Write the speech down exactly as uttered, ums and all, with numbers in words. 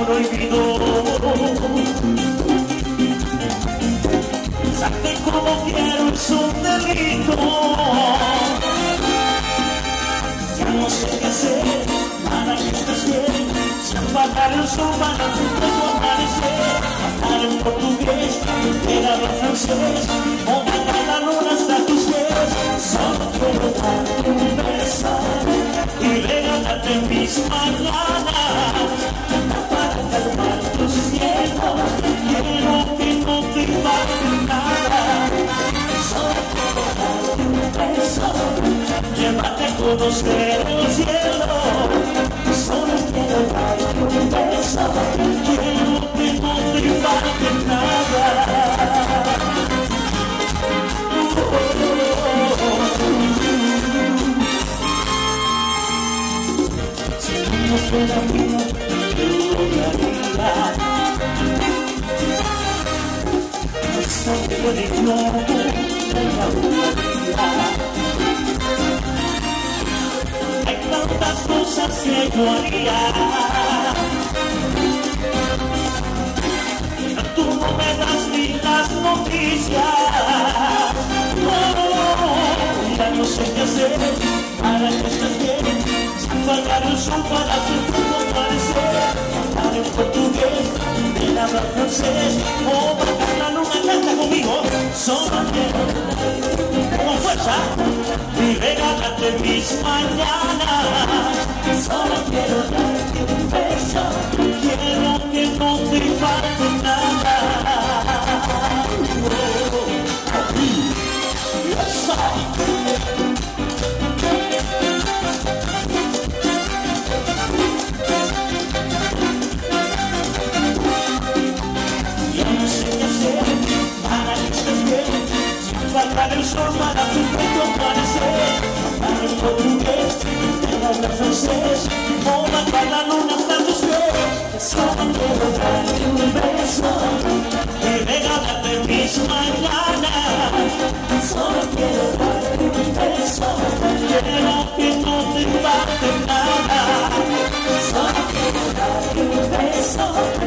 prohibido. Salte como quiero, es un delito. Ya no sé qué hacer para que estés bien. Si apagar el sol para tu cuerpo amanecer. Hablar en portugués, era en francés. O bajar la luna hasta tus pies. Solo quiero darte un beso y regalarte mis mañanas para calmar tus miedos. Quiero que no te falte nada. Solo quiero darte un beso, llevarte a conocer el cielo. Solo quiero darte un beso, quiero que no te falte nada. No fuera mío, yo lo daría. No soy el ignoro de la vida. Hay tantas cosas que yo haría. Tú no me das ni las noticias. No, ya no sé qué hacer para que estés bien. Apagar el sol para tu cuerpo amanecer. Hablar en portugués, el hablar francés. O bajar la luna, canta conmigo. Solo quiero con fuerza y regálate mis mañanas. Solo quiero darte un beso, quiero que no te falte nada. Oh, oh, yes, I. Apagar el sol para tu cuerpo amanecer. Hablar en portugués, el hablar francés. O bajar la luna hasta tus pies. Solo quiero darte un beso y regalarte mis mañanas. Solo quiero darte un beso, quiero que no te falte nada. Solo quiero darte un beso.